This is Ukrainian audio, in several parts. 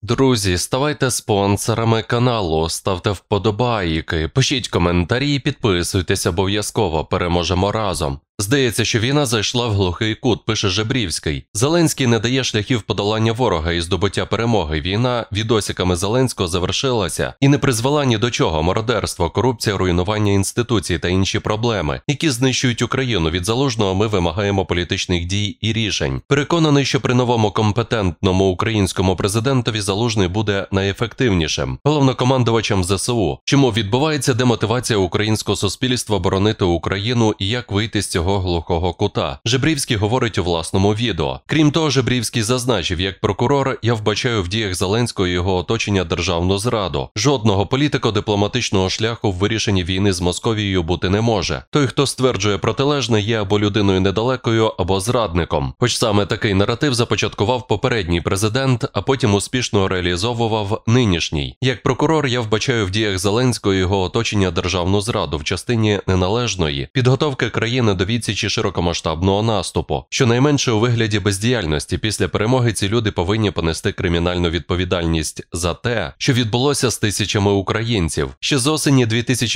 Друзі, ставайте спонсорами каналу, ставте вподобайки, пишіть коментарі, підписуйтесь обов'язково, переможемо разом. Здається, що війна зайшла в глухий кут, пише Жебрівський. Зеленський не дає шляхів подолання ворога і здобуття перемоги. Війна відосиками Зеленського завершилася і не призвела ні до чого. Мародерство, корупція, руйнування інституцій та інші проблеми, які знищують Україну. Від Залужного ми вимагаємо політичних дій і рішень. Переконаний, що при новому компетентному українському президентові Залужний буде найефективнішим головнокомандувачем ЗСУ. Чому відбувається демотивація українського суспільства боронити Україну і як вийти з цього глухого кута? Жебрівський говорить у власному відео. Крім того, Жебрівський зазначив, як прокурор, я вбачаю в діях Зеленського і його оточення державну зраду. Жодного політико-дипломатичного шляху в вирішенні війни з Московією бути не може. Той, хто стверджує протилежне, є або людиною недалекою, або зрадником. Хоч саме такий наратив започаткував попередній президент, а потім успішно реалізовував нинішній. Як прокурор, я вбачаю в діях Зеленського і його оточення державну зраду в частині неналежної підготовки країни до відсічі широкомасштабного наступу. Щонайменше у вигляді бездіяльності після перемоги ці люди повинні понести кримінальну відповідальність за те, що відбулося з тисячами українців. Ще з осені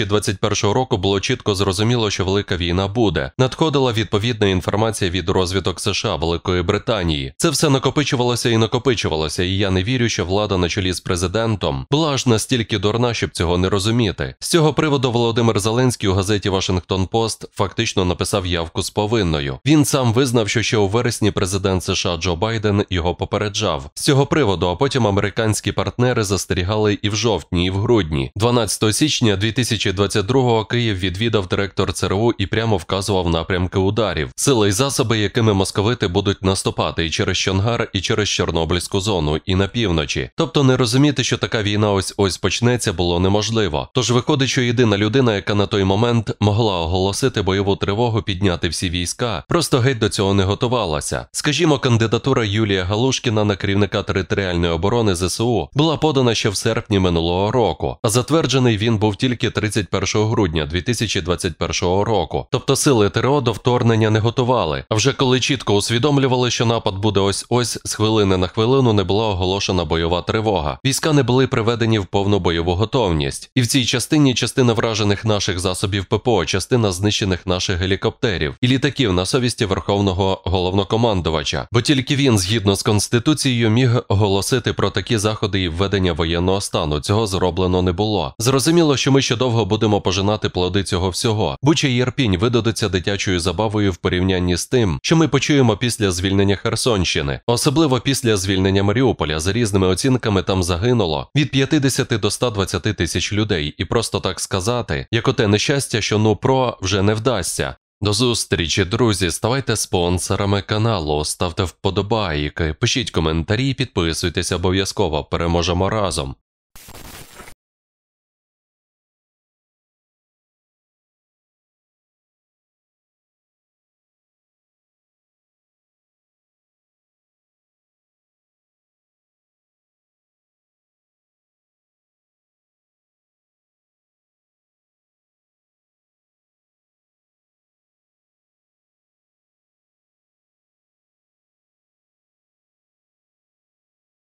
2021 року було чітко зрозуміло, що велика війна буде. Надходила відповідна інформація від розвідок США, Великої Британії. Це все накопичувалося, і я не вірю, що влада на чолі з президентом була аж настільки дурна, щоб цього не розуміти. З цього приводу Володимир Зеленський у газеті «Вашингтон-Пост» фактично написав явку з повинною. Він сам визнав, що ще у вересні президент США Джо Байден його попереджав з цього приводу, а потім американські партнери застерігали і в жовтні, і в грудні. 12 січня 2022-го Київ відвідав директор ЦРУ і прямо вказував напрямки ударів, сили і засоби, якими московити будуть наступати і через Чонгар, і через Чорнобильську зону, і на півночі. Тобто не розуміти, що така війна ось почнеться, було неможливо. Тож виходить, що єдина людина, яка на той момент могла оголосити бойову тривогу, підняти всі війська, просто геть до цього не готувалася. Скажімо, кандидатура Юлія Галушкіна на керівника територіальної оборони ЗСУ була подана ще в серпні минулого року, а затверджений він був тільки 31 грудня 2021 року. Тобто сили ТРО до вторгнення не готували. А вже коли чітко усвідомлювали, що напад буде ось-ось, з хвилини на хвилину не була оголошена бойова тривога. Війська не були приведені в повну бойову готовність. І в цій частині частина вражених наших засобів ППО, частина знищених наших гелікоптерів і літаків на совісті Верховного головнокомандувача. Бо тільки він, згідно з Конституцією, міг оголосити про такі заходи і введення воєнного стану. Цього зроблено не було. Зрозуміло, що ми ще довго будемо пожинати плоди цього всього. Буча і Ірпінь видадуться дитячою забавою в порівнянні з тим, що ми почуємо після звільнення Херсонщини. Особливо після звільнення Маріуполя. За різними оцінками там загинуло від 50 до 120 тисяч людей. І просто так сказати, як оте нещастя, що вже не вдасться. До зустрічі, друзі, ставайте спонсорами каналу, ставте вподобайки, пишіть коментарі, підписуйтесь обов'язково, переможемо разом.